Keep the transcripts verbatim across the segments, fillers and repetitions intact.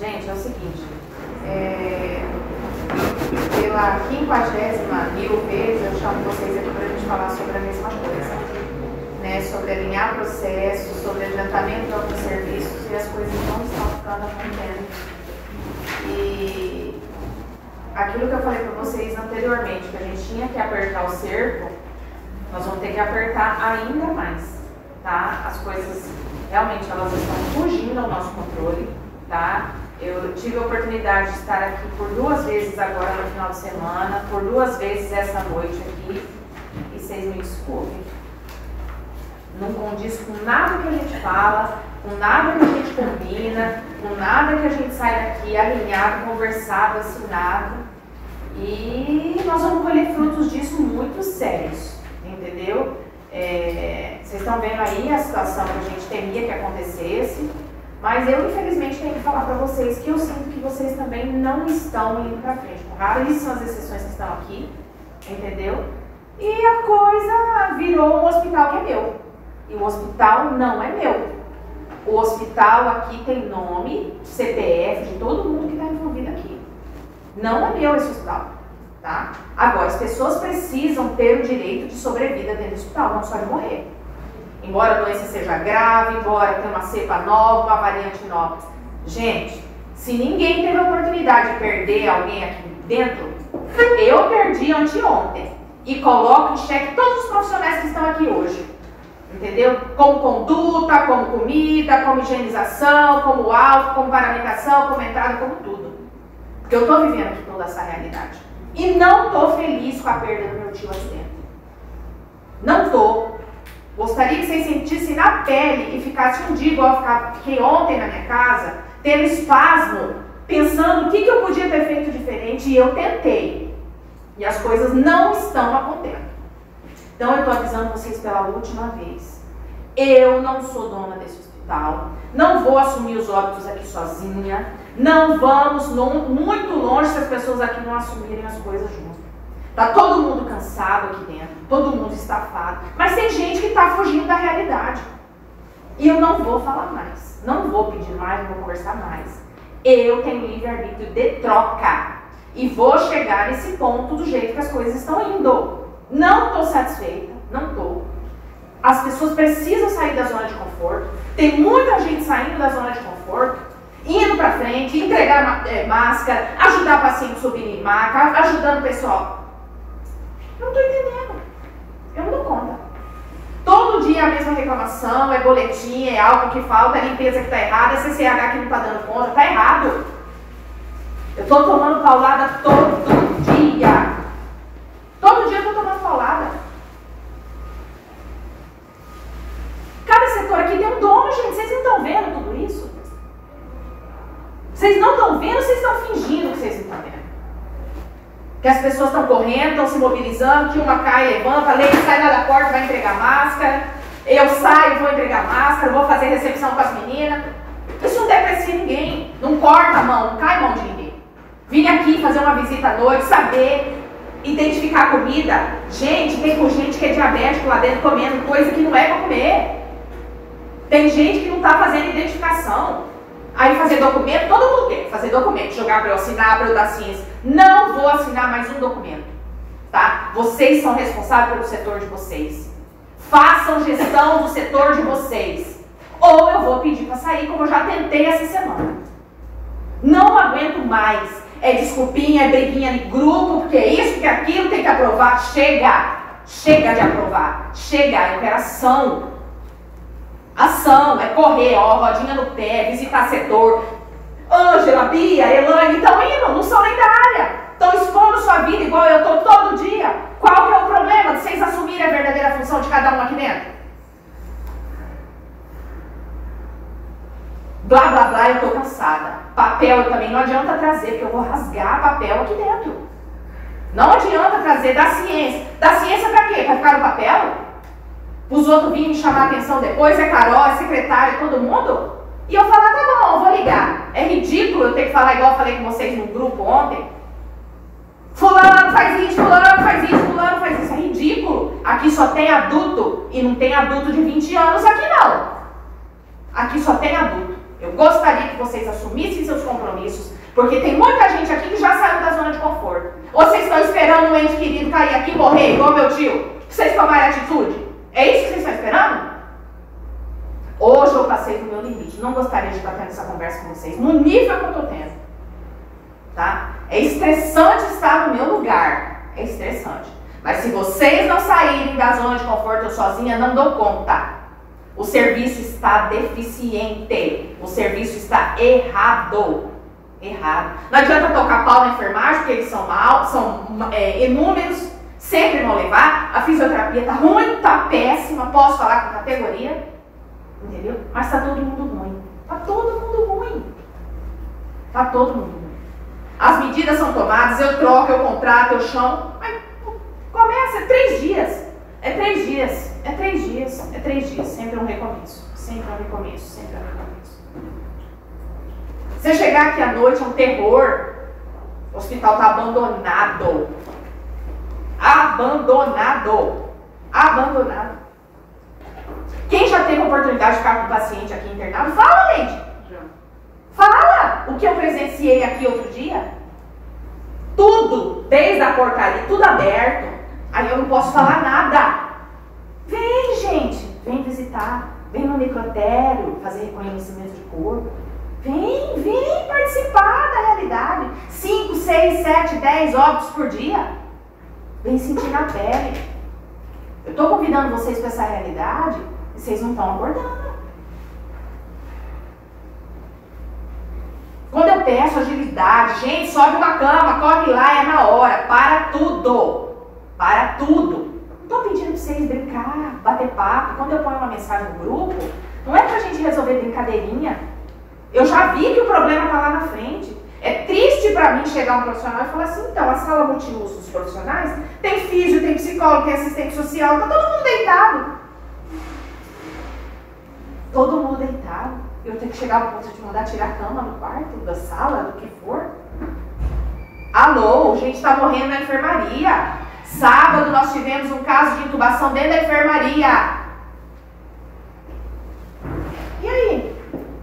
Gente, é o seguinte, é, pela quinquagésima mil vezes eu chamo vocês aqui para a gente falar sobre a mesma coisa, né? Sobre alinhar processos, sobre adiantamento de alguns serviços, e as coisas não estão ficando acontecendo. E aquilo que eu falei para vocês anteriormente, que a gente tinha que apertar o cerco, nós vamos ter que apertar ainda mais, tá? As coisas realmente elas estão fugindo ao nosso controle, tá? Eu tive a oportunidade de estar aqui por duas vezes agora no final de semana, por duas vezes essa noite aqui, e vocês me desculpem. Não condiz com nada que a gente fala, com nada que a gente combina, com nada que a gente sai daqui alinhado, conversado, assinado. E nós vamos colher frutos disso muito sérios, entendeu? É, vocês estão vendo aí a situação que a gente temia que acontecesse, mas eu infelizmente tenho que falar para vocês que eu sinto que vocês também não estão indo para frente. Raríssimas são as exceções que estão aqui, entendeu? E a coisa virou um hospital que é meu. E o hospital não é meu. O hospital aqui tem nome, C P F de todo mundo que está envolvido aqui. Não é meu esse hospital, tá? Agora, as pessoas precisam ter o direito de sobrevida dentro do hospital, não só de morrer. Embora a doença seja grave, embora tenha uma cepa nova, uma variante nova. Gente, se ninguém teve a oportunidade de perder alguém aqui dentro, eu perdi anteontem. E coloco em xeque todos os profissionais que estão aqui hoje. Entendeu? Como conduta, como comida, como higienização, como álcool, como paramentação, como entrada, como tudo. Porque eu estou vivendo aqui toda essa realidade. E não estou feliz com a perda do meu tio aqui dentro. Não estou. Gostaria que vocês sentissem na pele e ficassem um dia igual eu fiquei ontem na minha casa, tendo espasmo, pensando o que, que eu podia ter feito diferente, e eu tentei. E as coisas não estão acontecendo. Então eu estou avisando vocês pela última vez. Eu não sou dona desse hospital, não vou assumir os óbitos aqui sozinha, não vamos no, muito longe se as pessoas aqui não assumirem as coisas juntas. Tá todo mundo cansado aqui dentro, todo mundo estafado, mas tem gente que está fugindo da realidade. E eu não vou falar mais, não vou pedir mais, não vou conversar mais. Eu tenho livre-arbítrio de troca e vou chegar nesse ponto do jeito que as coisas estão indo. Não estou satisfeita, não estou. As pessoas precisam sair da zona de conforto. Tem muita gente saindo da zona de conforto, indo para frente, entregar é, máscara, ajudar paciente a subir em maca, ajudando o pessoal. Eu não estou entendendo. Eu não dou conta. Todo dia a mesma reclamação, é boletim, é algo que falta, é limpeza que está errada, é C C H que não está dando conta, está errado. Eu estou tomando paulada todo dia. Todo dia eu estou tomando paulada. Cada setor aqui tem um dono, gente. Vocês não estão vendo tudo isso? Vocês não estão vendo, vocês estão fingindo que vocês não estão vendo. Que as pessoas estão correndo, estão se mobilizando, que uma cai, levanta, a lei sai lá da porta, vai entregar máscara. Eu saio, vou entregar máscara, vou fazer recepção com as meninas. Isso não deprecia ninguém. Não corta a mão, não cai a mão de ninguém. Vim aqui fazer uma visita à noite, saber identificar a comida. Gente, tem com gente que é diabético lá dentro comendo coisa que não é para comer. Tem gente que não está fazendo identificação. Aí fazer documento, todo mundo quer fazer documento, jogar para eu assinar, para eu dar ciência. Não vou assinar mais um documento, tá? Vocês são responsáveis pelo setor de vocês. Façam gestão do setor de vocês. Ou eu vou pedir para sair, como eu já tentei essa semana. Não aguento mais. É desculpinha, é briguinha de grupo, porque é isso, porque é aquilo, tem que aprovar. Chega! Chega de aprovar. Chega, eu quero ação. Ação, é correr, ó, rodinha no pé, visitar setor. Ângela, Bia, Elaine, estão indo, não são nem da área. Estão expondo sua vida igual eu estou todo dia. Qual que é o problema de vocês assumirem a verdadeira função de cada um aqui dentro? Blá, blá, blá, eu estou cansada. Papel eu também não adianta trazer, porque eu vou rasgar papel aqui dentro. Não adianta trazer da ciência. Da ciência para quê? Para ficar no papel? Os outros virem me chamar a atenção depois, é Carol, é secretária, todo mundo? E eu falar, tá bom, eu vou ligar. É ridículo eu ter que falar igual eu falei com vocês no grupo ontem. Fulano faz isso, fulano faz isso, fulano faz isso. É ridículo. Aqui só tem adulto e não tem adulto de vinte anos aqui não. Aqui só tem adulto. Eu gostaria que vocês assumissem seus compromissos, porque tem muita gente aqui que já saiu da zona de conforto. Ou vocês estão esperando um ente querido cair aqui e morrer, igual meu tio, pra vocês tomarem atitude? É isso que vocês estão esperando? Hoje eu passei do meu limite. Não gostaria de estar tendo essa conversa com vocês, no nível que eu estou tendo. Tá? É estressante estar no meu lugar. É estressante. Mas se vocês não saírem da zona de conforto, eu sozinha não dou conta. O serviço está deficiente. O serviço está errado. Errado. Não adianta tocar pau na enfermagem, porque eles são mal, são é, inúmeros, sempre vão levar. A fisioterapia está ruim, está péssima, posso falar com categoria. Entendeu? Mas está todo mundo ruim. Está todo mundo ruim. Está todo mundo ruim. As medidas são tomadas, eu troco, eu contrato, eu chamo. Mas começa, é três dias. É três dias. É três dias. É três dias. Sempre um recomeço. Sempre um recomeço. Sempre um recomeço. Você chegar aqui à noite é um terror. O hospital está abandonado. Abandonado. Abandonado. Quem já teve a oportunidade de ficar com o paciente aqui internado, fala, Leide. Fala o que eu presenciei aqui outro dia. Tudo, desde a portaria, tudo aberto. Aí eu não posso falar nada. Vem, gente. Vem visitar. Vem no necrotério fazer reconhecimento de corpo. Vem, vem participar da realidade. cinco, seis, sete, dez óbitos por dia. Vem sentir na pele. Eu estou convidando vocês para essa realidade e vocês não estão abordando. Quando eu peço agilidade, gente, sobe uma cama, corre lá, é na hora. Para tudo. Para tudo. Não estou pedindo para vocês brincar, bater papo. Quando eu ponho uma mensagem no grupo, não é para a gente resolver brincadeirinha. Eu já vi que o problema está lá na frente. É triste para mim chegar um profissional e falar assim, então, a sala multiuso dos profissionais tem físio, tem psicólogo, tem assistente social, está todo mundo deitado. Todo mundo deitado. Eu tenho que chegar ao ponto de mandar tirar a cama no quarto, da sala, do que for. Alô, gente está morrendo na enfermaria. Sábado nós tivemos um caso de intubação dentro da enfermaria. E aí?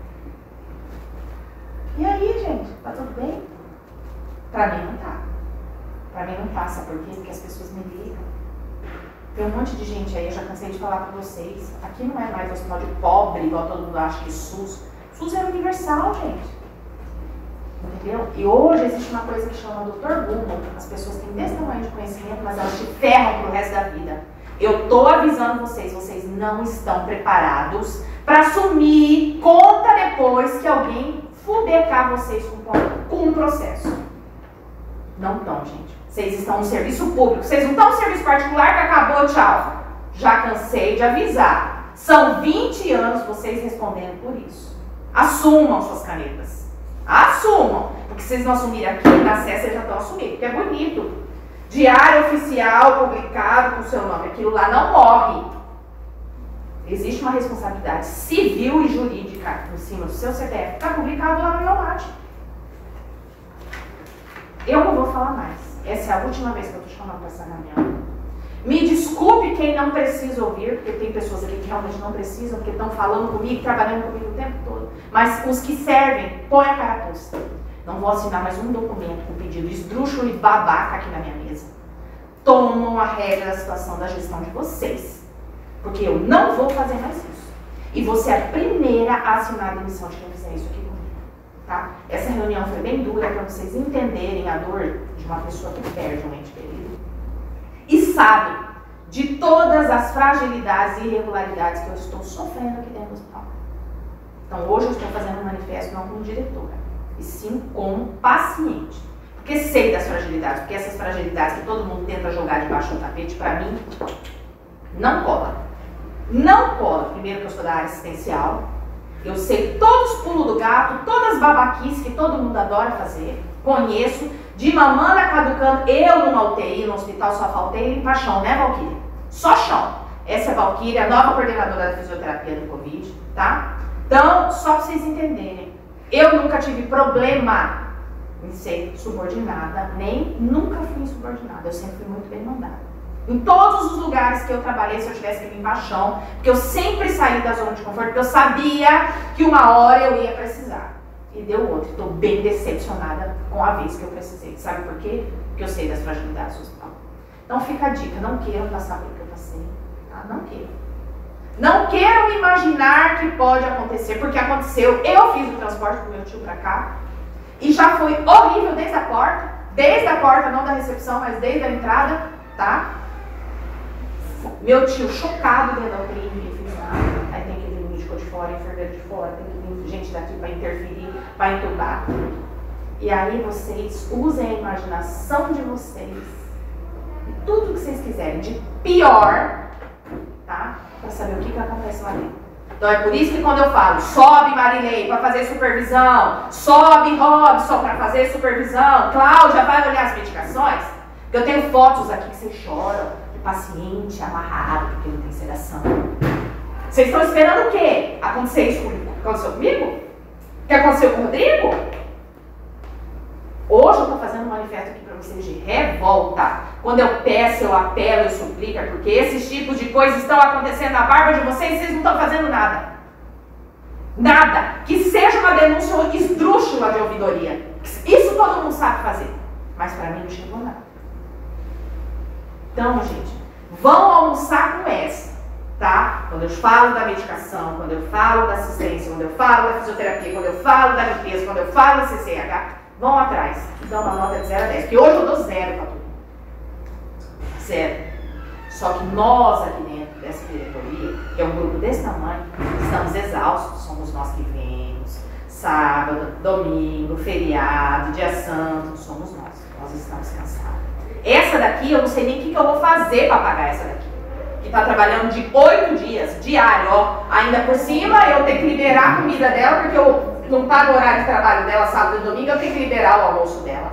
E aí, gente? Tá tudo bem? Pra mim não tá. Pra mim não tá, sabe por quê? Porque as pessoas me ligam. Tem um monte de gente aí, eu já cansei de falar pra vocês. Aqui não é mais hospital de pobre, igual todo mundo acha que SUS. SUS é universal, gente. Entendeu? E hoje existe uma coisa que chama doutor Google. As pessoas têm desse tamanho de conhecimento, mas elas te ferram pro resto da vida. Eu tô avisando vocês, vocês não estão preparados para assumir conta depois que alguém fudecar vocês com, com um processo. Não estão, gente. Vocês estão no serviço público. Vocês não estão no serviço particular que acabou, tchau. Já cansei de avisar. São vinte anos vocês respondendo por isso. Assumam suas canetas. Assumam. Porque vocês não assumirem aqui, na S E S vocês já estão assumindo. Porque é bonito. Diário oficial publicado com o seu nome. Aquilo lá não morre. Existe uma responsabilidade civil e jurídica em cima do seu C P F. Está publicado lá no meu mate. Eu não vou falar mais. Essa é a última vez que eu estou chamando para essa reunião. Me desculpe quem não precisa ouvir, porque tem pessoas aqui que realmente não precisam, porque estão falando comigo, trabalhando comigo o tempo todo. Mas os que servem, põe a cara posta. Não vou assinar mais um documento com pedido esdrúxulo e babaca aqui na minha mesa. Tomam a rédea da situação da gestão de vocês. Porque eu não vou fazer mais isso. E você é a primeira a assinar a demissão de quem fizer isso aqui comigo. Tá? Essa reunião foi bem dura para vocês entenderem a dor de uma pessoa que perde um ente querido. E sabe de todas as fragilidades e irregularidades que eu estou sofrendo aqui dentro do hospital. Então hoje eu estou fazendo um manifesto não como diretora, e sim como paciente. Porque sei das fragilidades, porque essas fragilidades que todo mundo tenta jogar debaixo do tapete, para mim, não cola. Não cola. Primeiro que eu sou da área assistencial, eu sei todos os pulos do gato, todas as babaquices que todo mundo adora fazer, conheço, de mamanda caducando, eu numa U T I, no hospital só faltei limpar chão, né, Valquíria? Só chão. Essa é a Valquíria, a nova coordenadora da fisioterapia do Covid, tá? Então, só para vocês entenderem, eu nunca tive problema em ser subordinada, nem nunca fui insubordinada, eu sempre fui muito bem mandada. Em todos os lugares que eu trabalhei, se eu tivesse que limpar chão, porque eu sempre saí da zona de conforto, porque eu sabia que uma hora eu ia precisar. E deu outra. Estou bem decepcionada com a vez que eu precisei. Sabe por quê? Porque eu sei das fragilidades do hospital. Então fica a dica, não queiram passar pelo que eu passei. Tá? Não queiram. Não queiram imaginar que pode acontecer, porque aconteceu. Eu fiz o transporte com meu tio pra cá e já foi horrível desde a porta. Desde a porta, não da recepção, mas desde a entrada, tá? Meu tio chocado dentro da U T I, ninguém fez nada. Aí tem que vir médico de fora, enfermeiro de fora, tem que vir gente daqui para interferir, para entubar. E aí vocês usem a imaginação de vocês e tudo que vocês quiserem de pior, tá? Para saber o que, que acontece lá dentro. Então é por isso que quando eu falo, sobe Marilei para fazer supervisão, sobe Robson para fazer supervisão, Cláudia vai olhar as medicações, eu tenho fotos aqui que vocês choram. Paciente amarrado porque não tem sedação. Vocês estão esperando o quê? Acontecer isso comigo? Aconteceu comigo? O que aconteceu com o Rodrigo? Hoje eu estou fazendo um manifesto aqui para vocês de revolta. Quando eu peço, eu apelo, eu suplico, é porque esses tipos de coisas estão acontecendo na barba de vocês e vocês não estão fazendo nada. Nada. Que seja uma denúncia esdrúxula de ouvidoria. Isso todo mundo sabe fazer. Mas para mim não chegou nada. Então, gente, vão almoçar com essa, tá? Quando eu falo da medicação, quando eu falo da assistência, quando eu falo da fisioterapia, quando eu falo da limpeza, quando eu falo da C C H, vão atrás e dão uma nota de zero a dez. Porque hoje eu dou zero para tudo. Zero. Só que nós aqui dentro dessa diretoria, que é um grupo desse tamanho, estamos exaustos, somos nós que vemos, sábado, domingo, feriado, dia santo, somos nós. Nós estamos cansados. Essa daqui, eu não sei nem o que, que eu vou fazer para pagar essa daqui. Que está trabalhando de oito dias, diário, ó. Ainda por cima, eu tenho que liberar a comida dela, porque eu não pago o horário de trabalho dela sábado e domingo, eu tenho que liberar o almoço dela.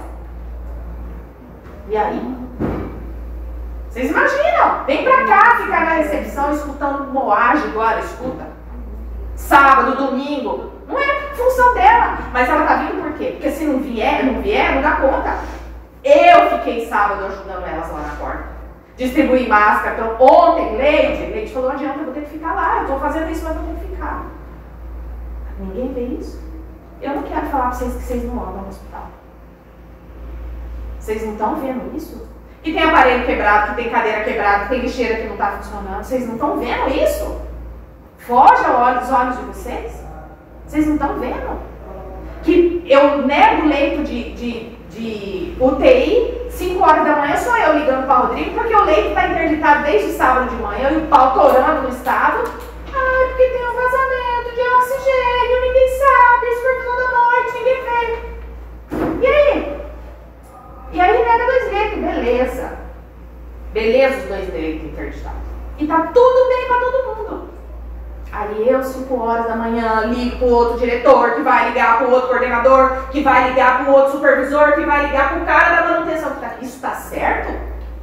E aí? Vocês imaginam? Vem pra cá, ficar na recepção, escutando moagem agora, escuta. Sábado, domingo. Não é função dela, mas ela tá vindo por quê? Porque se não vier, não vier, não dá conta. Eu fiquei sábado ajudando elas lá na porta. Distribuí máscara. Então, ontem, Leite, Leite falou, não adianta, eu vou ter que ficar lá. Eu tô fazendo isso, mas vou ter que ficar. Ninguém vê isso. Eu não quero falar pra vocês que vocês não andam no hospital. Vocês não estão vendo isso? Que tem aparelho quebrado, que tem cadeira quebrada, que tem lixeira que não tá funcionando. Vocês não estão vendo isso? Foge aos olhos de vocês? Vocês não estão vendo? Que eu nego leito de... de de U T I, cinco horas da manhã, só eu ligando para o Rodrigo, porque o leito está interditado desde sábado de manhã e o pau torando no estado. Ai, porque tem um vazamento de oxigênio, ninguém sabe, supervisão da noite, ninguém vê. E aí? E aí nega dois leitos, beleza. Beleza os dois leitos interditados. E tá tudo bem para todo mundo. Aí eu, cinco horas da manhã, ligo pro outro diretor, que vai ligar pro outro coordenador, que vai ligar pro outro supervisor, que vai ligar pro cara da manutenção que tá aqui. Isso tá certo?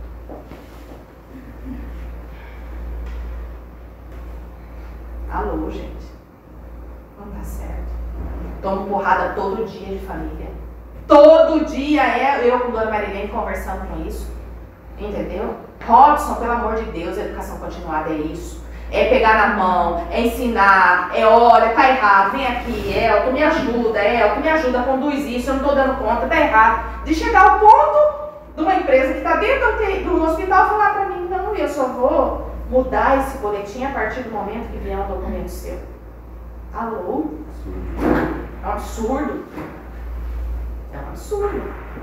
Alô, gente. Não tá certo. Tomo porrada todo dia de família. Todo dia é eu com Dona Marilene conversando com isso. Entendeu? Robson, pelo amor de Deus, a educação continuada é isso. É pegar na mão, é ensinar, é olha, tá errado, vem aqui, Elton, me ajuda, Elton, me ajuda, conduz isso, eu não tô dando conta, tá errado. De chegar ao ponto de uma empresa que está dentro do hospital falar pra mim, não, eu só vou mudar esse boletim a partir do momento que vier um documento seu. Alô? É um absurdo. É um absurdo.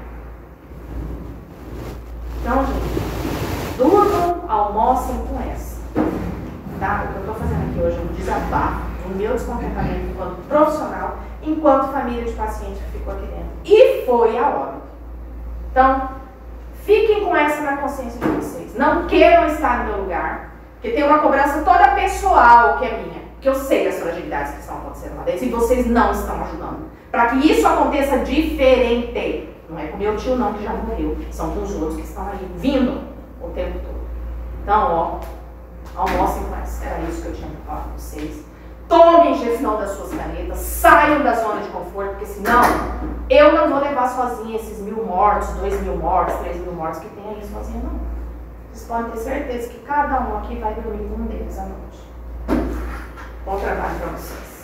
Então, gente, durmam, almocem com essa. Tá? O que eu estou fazendo aqui hoje é um desabafo, o meu descontentamento enquanto profissional, enquanto família de paciente que ficou aqui dentro. E foi a óbito. Então, fiquem com essa na consciência de vocês. Não queiram estar no meu lugar, porque tem uma cobrança toda pessoal que é minha, que eu sei das fragilidades que estão acontecendo lá dentro e vocês não estão ajudando. Para que isso aconteça diferente. Não é com meu tio não, que já morreu. São com os outros que estão aí, vindo o tempo todo. Então, ó, almocem com essa. Era isso que eu tinha que falar com vocês. Tomem gestão das suas canetas, saiam da zona de conforto, porque senão eu não vou levar sozinha esses mil mortos, dois mil mortos, três mil mortos que tem aí sozinha, não. Vocês podem ter certeza que cada um aqui vai dormir com um deles à noite. Bom trabalho para vocês.